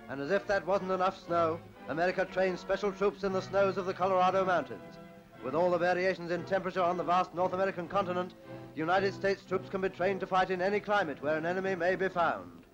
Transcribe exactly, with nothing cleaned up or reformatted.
And as if that wasn't enough snow, America trains special troops in the snows of the Colorado Mountains. With all the variations in temperature on the vast North American continent, the United States troops can be trained to fight in any climate where an enemy may be found.